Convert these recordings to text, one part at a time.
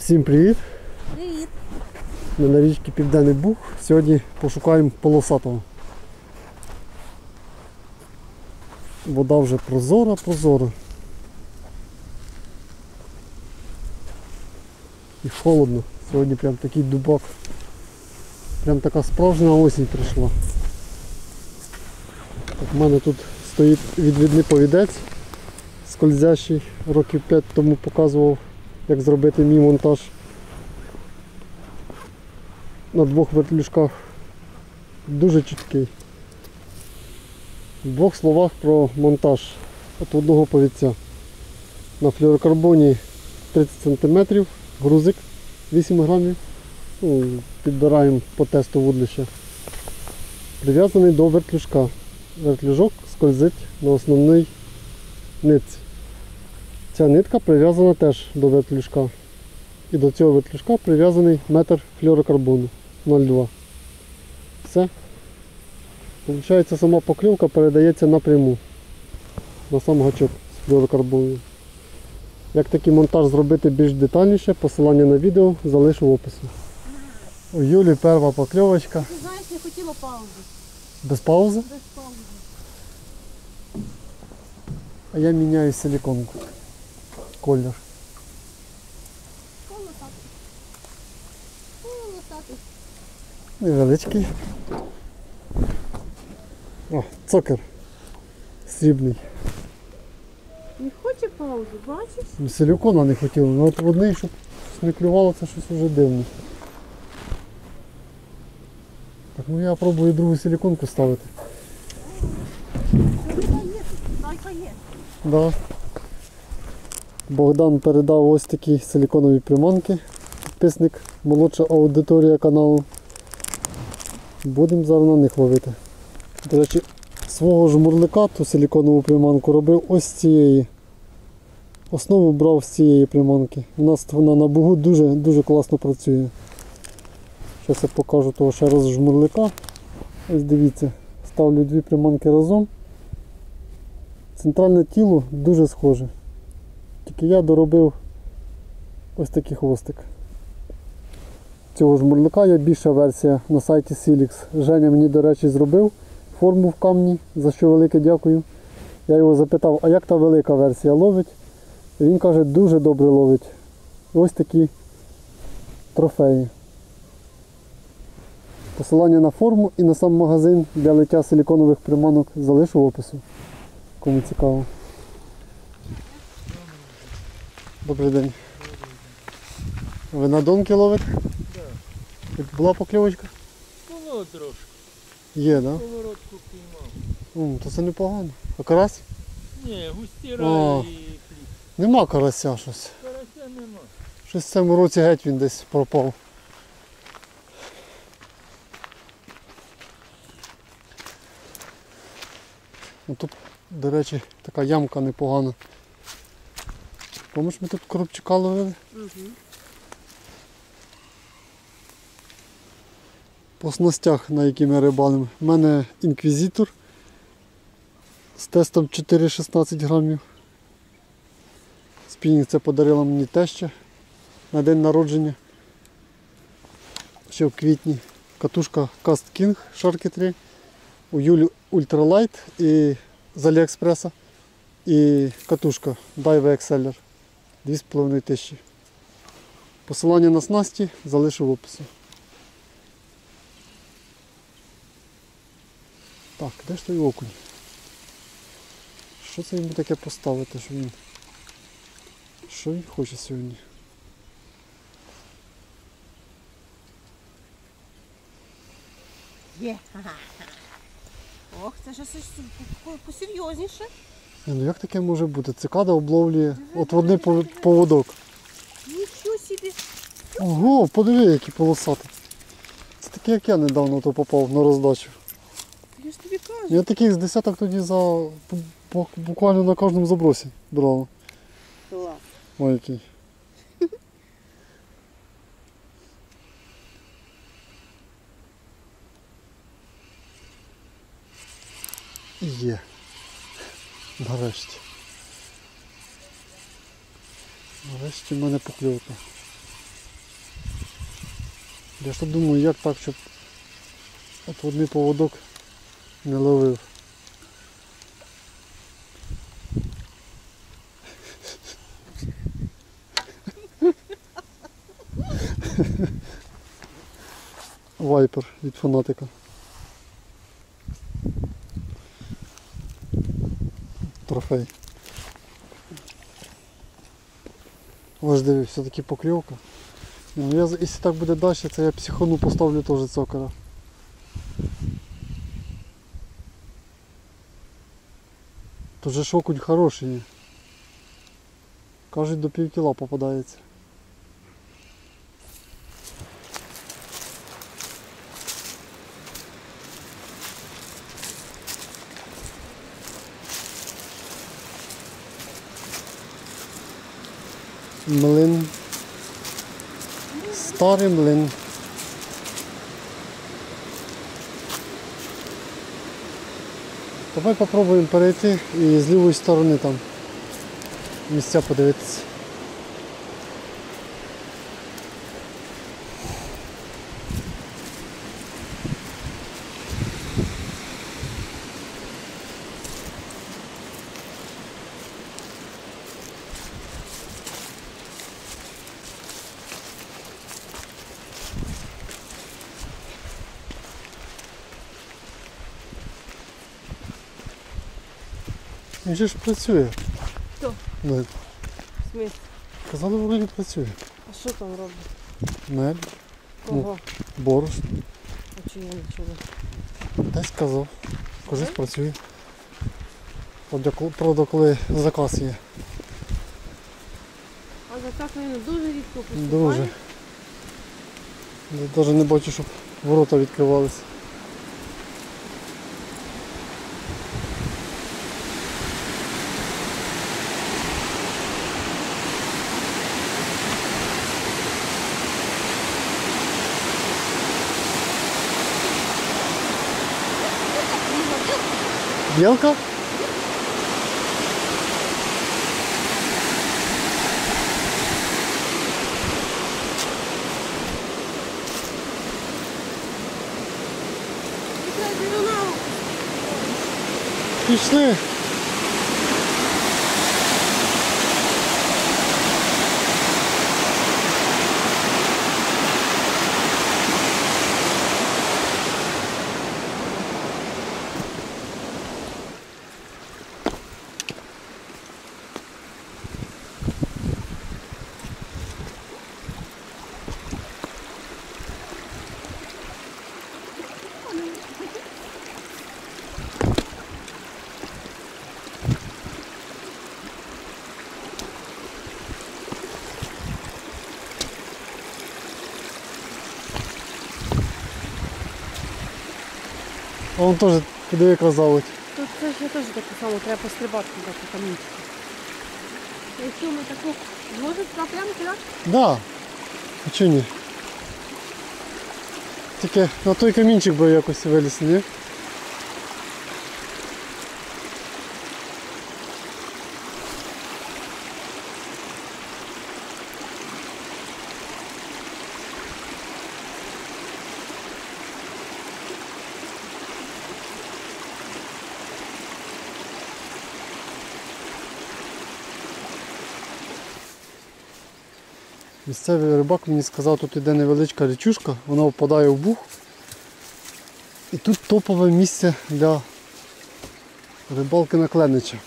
Всім привіт! Привіт! Ми на річці Південний Буг. Сьогодні пошукаємо полосатого. Вода вже прозора. І холодно. Сьогодні прям такий дубак. Прям така справжня осінь прийшла. У мене тут стоїть відвідний повідець скользящий. Років 5 тому показував, як зробити мій монтаж на 2 вертлюжках. Дуже чіткий. В 2 словах про монтаж от одного повідця. На флюорокарбоні 30 см, грузик 8 грамів. Підбираємо по тесту вудлища. Прив'язаний до вертлюжка. Вертлюжок скользить на основній нитці. Ця нитка прив'язана теж до вертлюжка. І до цього вертлюжка прив'язаний метр флюорокарбону 0,2. Все. Получається, сама покльовка передається напряму на сам гачок з флюорокарбону. Як такий монтаж зробити більш детальніше, посилання на відео залишу в описі. У Юлі перша покльовочка. Ти знаєш, я хотіла паузу. Без паузи? Без паузи. А я міняю силіконку. Колір. Полосатий. Невеличкий. О, цокер. Срібний. Не хоче паузу, бачиш? Силікона не хотіли, але от одний, щоб не клювало, це щось вже дивне. Так, ну я пробую другу силіконку ставити. Дай є. Да. Богдан передав ось такі силіконові приманки. Підписник, молодша аудиторія каналу. Будемо зараз на них ловити. До речі, свого жмурлика, ту силіконову приманку робив ось з цієї. Основу брав з цієї приманки. У нас вона на бугу дуже класно працює. Зараз я покажу того ще раз жмурлика. Ось дивіться, ставлю 2 приманки разом. Центральне тіло дуже схоже. Тільки я доробив ось такий хвостик. Цього жмурлика є більша версія на сайті Silix. Женя мені, до речі, зробив форму в камні, за що велике дякую. Я його запитав, а як та велика версія ловить? І він каже, дуже добре ловить. Ось такі трофеї. Посилання на форму і на сам магазин для лиття силіконових приманок залишу в описі. Кому цікаво. Добрий день. Ви на донки ловите? Так. Була покльовочка? Було трошки. Є, так? Да? Поворотку піймав. То це непогано. А карась? Ні, густіра і хліб. Нема карася щось. Карася нема. Щось в цьому році геть він десь пропав. Тут, до речі, така ямка непогана. Помниш, ми тут коробчака ловили? Угу. По снастях, на які ми рибалимо. У мене інквізитор з тестом 4,16 грамів. Спінінг це подарила мені теща на день народження. Ще в квітні. Катушка Cast King Sharky 3. У Юлі Ультралайт і з Аліекспреса. І катушка Daiwa Exceller 2500. Посилання на снасті залишу в описі. Так, де ж той окунь? Що це йому таке поставити, що він... Що він хоче сьогодні? Є. Ох, це ж щось посерйозніше. Ну як таке може бути? Цикада обловлює отводний поводок. Нічого собі. Ого, подиви, який полосатий. Це такий, як я недавно то попав на роздачу. Я ж тобі кажу. Я таких з десяток тоді буквально на кожному забросі брав. Клас. Ой, який. Є. Нарешті. Нарешті в мене покльовка. Я ж думаю, як так, щоб отводний поводок не ловив. Вайпер від фанатика. Трофей. Ось диви, все-таки покльовка. Ну, якщо так буде далі, то я психану поставлю теж цокера. Тут же ж окунь хороший. Кажуть, до пів кіла попадається. Млин. Старий млин. Давай попробуємо перейти і з лівої сторони там місця подивитися. Він же ж працює. Хто? Мель. В смысле? Казали, вроді працює. А що там робить? Мель, Кого? борошно. А чи я не чула? Десь казав. Кажись, працює. Правда, коли заказ є. А за так він дуже рідко поступає. Дуже. Я навіть не бачу, щоб ворота відкривалися. Білка? Пішли. А вон теж куди якраз заводь. Тут це ще теж таке саме, треба пострибати туди по камінчику. Якщо ми таку зможемо прямо кидати? Да. А чого ні? Тільки на той камінчик би якось виліз, ні? Місцевий рибак мені сказав, тут іде невеличка річушка, вона впадає в буг. І тут топове місце для рибалки на кленича.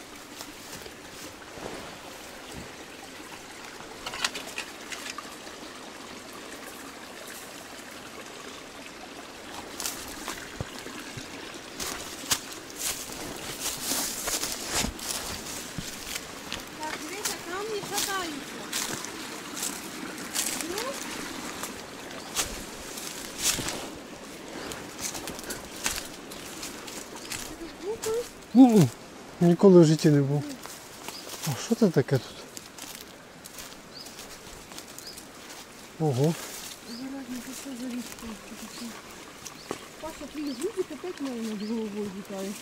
Так, дивіться, камні шатаються. Ну, ніколи в житті не був. А що це таке тут? Ого. Паша, твій зубик опять мене над головою літає.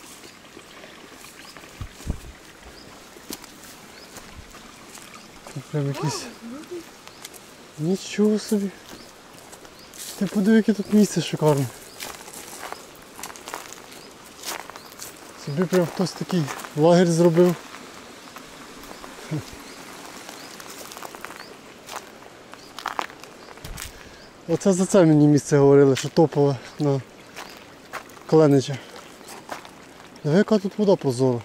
Тут прям якісь... Нічого собі. Ти подиви, яке тут місце шикарне. Собі прям хтось такий лагерь зробив. Оце за це мені місце говорили, що топове на Кленича. Диви, яка тут вода прозора.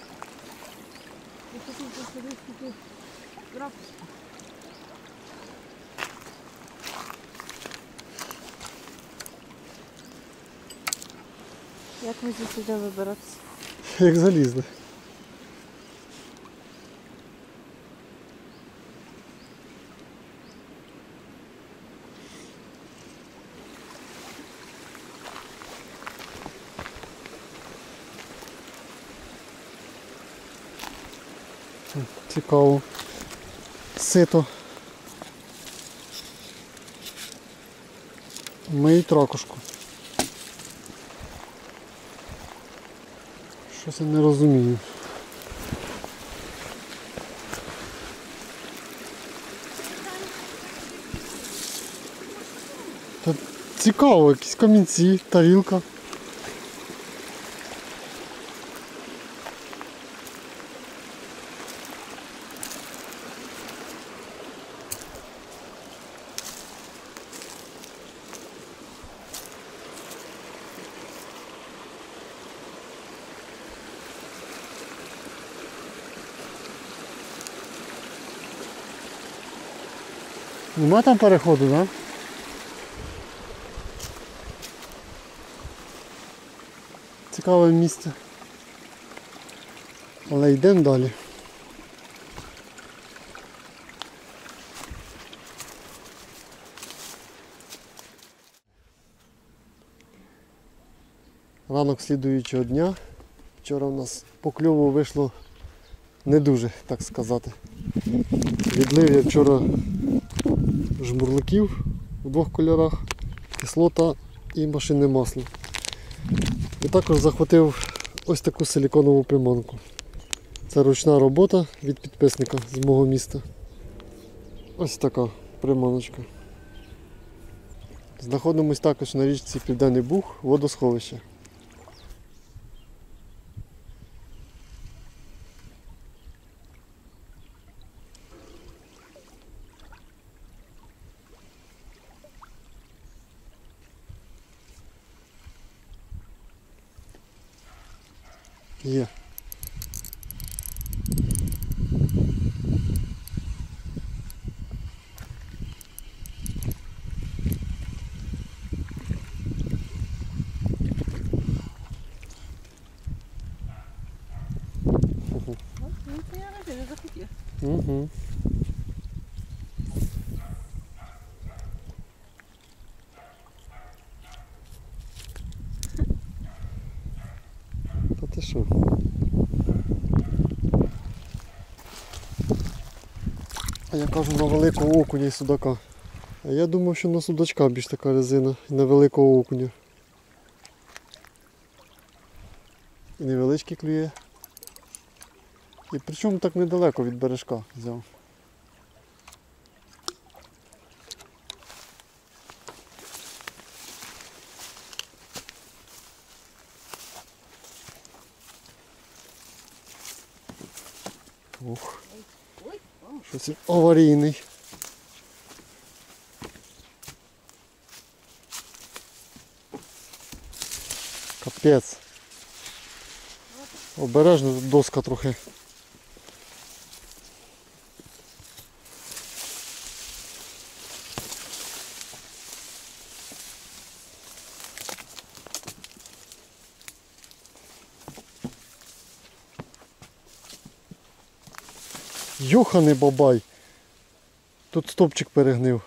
Я хотів посадити скільки рапусу. Як ми сюди вибиратися? Як залізли. Цікаво. Сито. Миють ракушку. Щось я не розумію. Та цікаво, якісь камінці, тарілка. Нема там переходу, так? Да? Цікаве місце. Але йдемо далі. Ранок слідуючого дня. Вчора у нас по кльову вийшло не дуже, так сказати. Відлив я вчора жмурликів у двох кольорах, кислота і машинне масло. І також захватив ось таку силіконову приманку. Це ручна робота від підписника з мого міста. Ось така приманочка. Знаходимось також на річці Південний Буг, водосховище. Є. Ну, це я не захотів. Угу. Та ти що? А я кажу на великого окуня і судака. А я думав, що на судачка більш така резина і на великого окуня. І невеличкий клює. І причому так недалеко від бережка взяв. Ох, щось аварійний. Капець. Обережно, тут доска трохи. Йоханий бабай. Тут стопчик перегнив.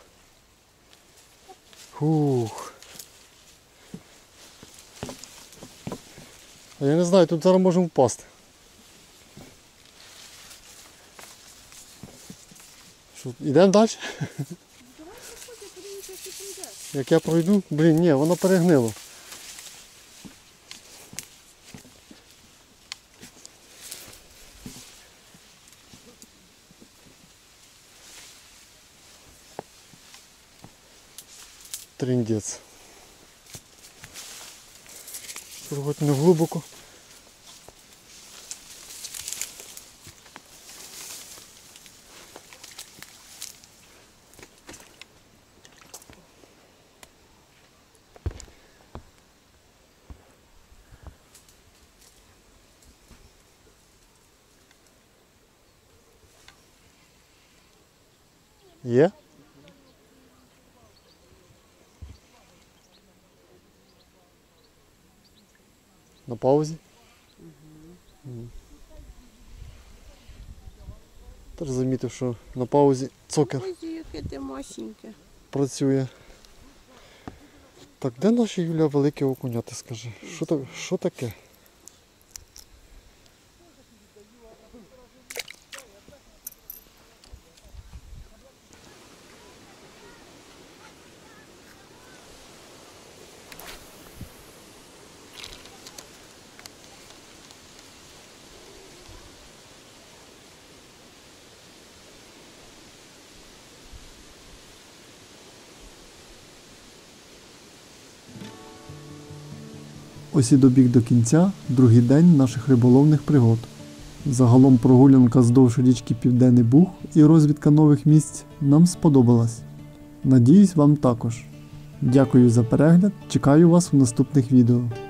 Фух. А я не знаю, тут зараз можемо впасти. Що, йдемо далі? Як я пройду? Блін, ні, воно перегнило. Тріндець. Хоч не глибоко. Є? На паузі? Угу. Теж замітив, що на паузі цокер Ось яке ти масеньке. працює. Так, де наші, Юля, великі окуня, ти скажи? Що таке? Ось і добіг до кінця другий день наших риболовних пригод. Загалом прогулянка вздовж річки Південний Буг і розвідка нових місць нам сподобалась. Надіюсь, вам також. Дякую за перегляд, чекаю вас у наступних відео.